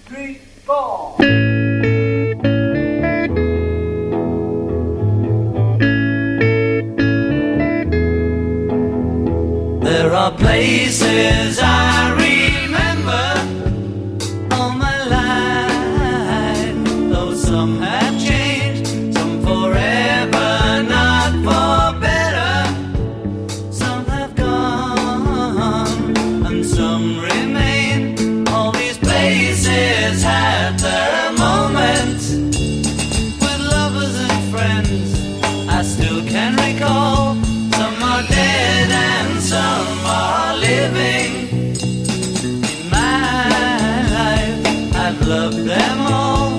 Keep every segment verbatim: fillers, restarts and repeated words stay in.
three, four. There are places I remember all my life, though some have changed, some forever, not for better. Some have gone and some remain. All these places had their moments with lovers and friends I still can recall. Some are dead and some are living. In my life I've loved them all.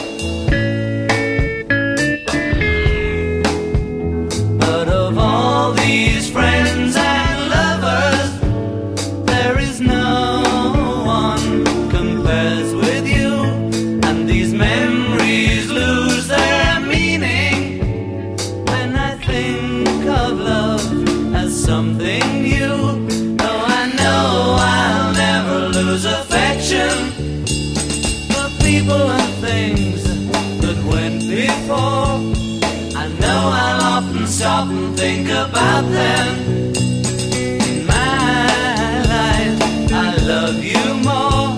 But of all these friends and lovers, there is no one compares with you. And these memories lose their meaning when I think of love as something new. Though I know I'll never lose affection for people and things that went before. I know I'll often stop and think about them. In my life I love you more.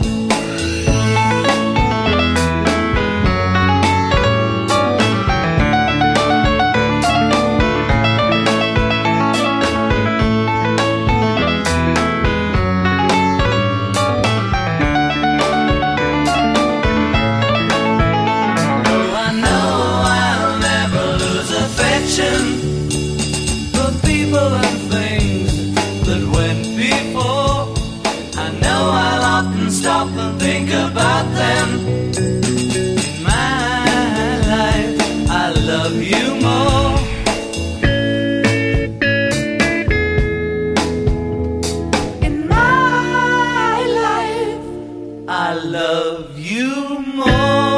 For people and things that went before, I know I'll often stop and think about them. In my life, I love you more. In my life, I love you more.